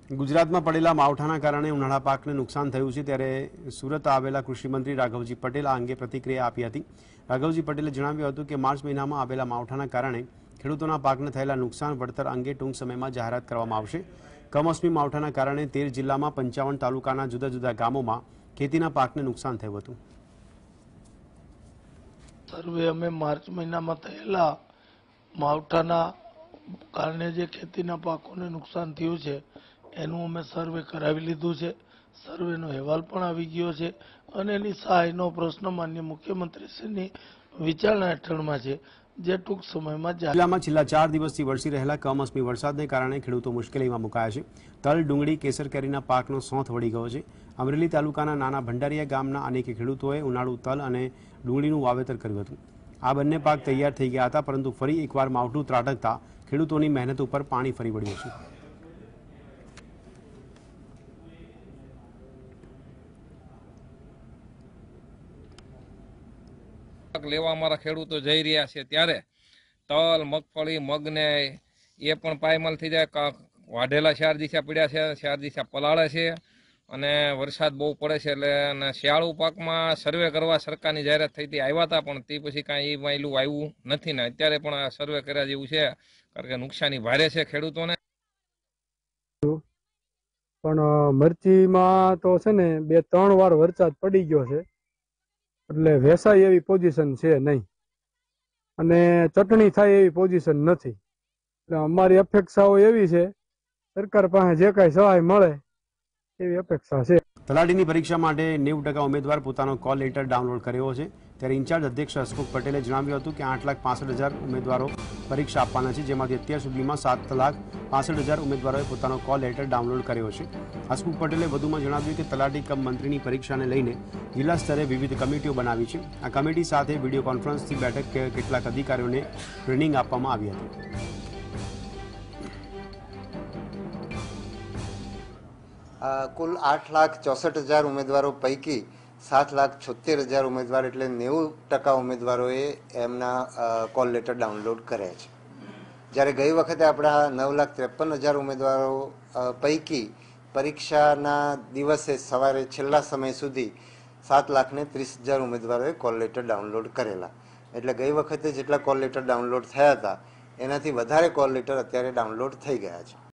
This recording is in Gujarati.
ગુજરાતમાં પડેલા માવઠાના કારણે ઉનાળા પાકને નુકસાન થયું છે ત્યારે સુરત આવેલા કૃષિમંત્રી રાઘવજી પટેલ આ અંગે પ્રતિક્રિયા આપી હતી। રાઘવજી પટેલે જણાવ્યું હતું કે માર્ચ મહિનામાં આવેલા માવઠાના કારણે ખેડૂતોના પાકને થયેલા નુકસાન વળતર અંગે ટૂંક સમયમાં જાહેરાત કરવામાં આવશે। કમોસમી માવઠાના કારણે 13 જિલ્લામાં 55 તાલુકાના જુદા જુદા ગામોમાં ખેતીના પાકને નુકસાન થયું હતું। સર્વે અમે માર્ચ મહિનામાં થયેલા માવઠાના કારણે જે ખેતીના પાકોને નુકસાન થયું છે એનું અમે સર્વે કરાવી લીધું છે। સર્વેનો અહેવાલ પણ આવી ગયો છે અને એની સહાયનો પ્રશ્ન માન્ય મુખ્યમંત્રીશ્રીની વિચારણા હેઠળમાં છે, જે ટૂંક સમયમાં જિલ્લામાં છેલ્લા 4 દિવસથી વરસી રહેલા કમોસમી વરસાદને કારણે ખેડૂતો મુશ્કેલીમાં મુકાયા છે। તલ, ડુંગળી, કેસર કેરીના પાકનો સોંથ વળી ગયો છે। અમરેલી તાલુકાના નાના ભંડારીયા ગામના અનેક ખેડૂતોએ ઉનાળુ તલ અને ડુંગળીનું વાવેતર કર્યું હતું। આ બંને પાક તૈયાર થઈ ગયા હતા, પરંતુ ફરી એકવાર માવઠું ત્રાટકતા ખેડૂતોની મહેનત ઉપર પાણી ફરી વળ્યું છે। લેવા અમારા ખેડૂતો જઈ રહ્યા છે ત્યારે તલ, મગફળી, મગને એ પણ પાયમાલ થઈ જાય। વાઢેલા 4 દિશા પડ્યા છે, 4 દિશા પલાળે છે અને વરસાદ બહુ પડે છે એટલે શિયાળુ પાકમાં સર્વે કરવા સરકારની જાહેરાત થઈ હતી, આવ્યા હતા પણ તે પછી કાંઈ એ માયલું આવ્યું નથી ને અત્યારે પણ આ સર્વે કર્યા જેવું છે કારણ કે નુકસાની ભારે છે ખેડૂતોને। પણ મરચીમાં તો છે ને 2-3 વાર વરસાદ પડી ગયો છે એટલે વેસાય એવી પોઝિશન છે નહીં અને ચટણી થાય એવી પોઝિશન નથી। એટલે અમારી અપેક્ષાઓ એવી છે સરકાર પાસે જે કાંઈ સહાય મળે એવી અપેક્ષા છે। તલાટીની પરીક્ષા માટે 90% ઉમેદવાર પોતાનો કોલ લેટર ડાઉનલોડ કર્યો છે ત્યારે ઇન્ચાર્જ અધ્યક્ષ હસમુખ પટેલે જણાવ્યું હતું કે 8,65,000 ઉમેદવારો પરીક્ષા આપવાના છે, જેમાંથી અત્યાર સુધીમાં 7,65,000 ઉમેદવારોએ પોતાનો કોલ લેટર ડાઉનલોડ કર્યો છે। હસમુખ પટેલે વધુમાં જણાવ્યું કે તલાટી કમ મંત્રીની પરીક્ષાને લઈને જિલ્લા સ્તરે વિવિધ કમિટીઓ બનાવી છે। આ કમિટી સાથે વિડીયો કોન્ફરન્સથી બેઠક કેટલાક અધિકારીઓને ટ્રેનિંગ આપવામાં આવી હતી। કુલ 8,64,000 ઉમેદવારો પૈકી 7,76,000 ઉમેદવાર એટલે 90% ઉમેદવારોએ એમના કોલ લેટર ડાઉનલોડ કર્યા છે, જ્યારે ગઈ વખતે આપણા 9,53,000 ઉમેદવારો પૈકી પરીક્ષાના દિવસે સવારે છેલ્લા સમય સુધી 7,30,000 ઉમેદવારોએ કોલ લેટર ડાઉનલોડ કરેલા। એટલે ગઈ વખતે જેટલા કોલ લેટર ડાઉનલોડ થયા હતા એનાથી વધારે કોલ લેટર અત્યારે ડાઉનલોડ થઈ ગયા છે।